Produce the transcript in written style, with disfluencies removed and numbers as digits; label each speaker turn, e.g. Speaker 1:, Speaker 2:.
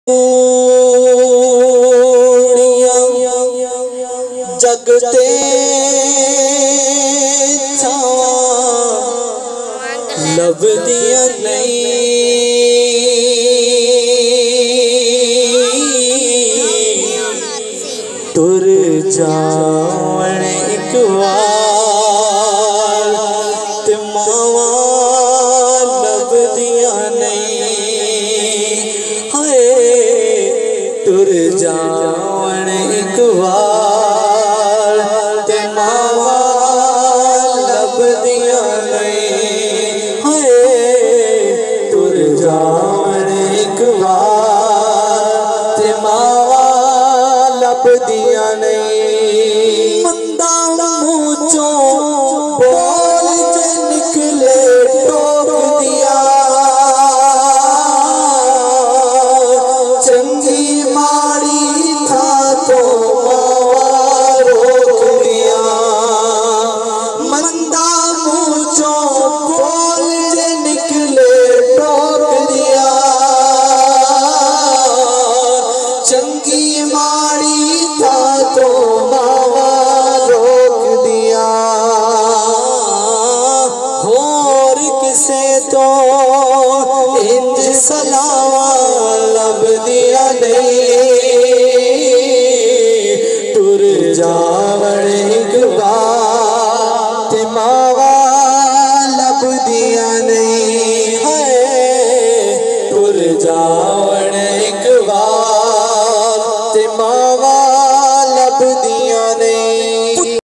Speaker 1: जगते लब दिया नहीं तुर जावण एक बार ते मावा लब दिया नहीं हाय तुर जावण एक बार ते मावा लब दिया नहीं हाय तुर जावण एक बार ते मावा लब दिया नहीं मंदा मुँह चों बोल जे निकले टोक दिया चंगी माड़ी था तो मावा रोक दिया मंदा मुँह चों बोल जे निकले टोक दिया चंगी माड़ी था तो मावा रोक दिया और किसे तो इंज सलावा लब दिया नहीं टुर जा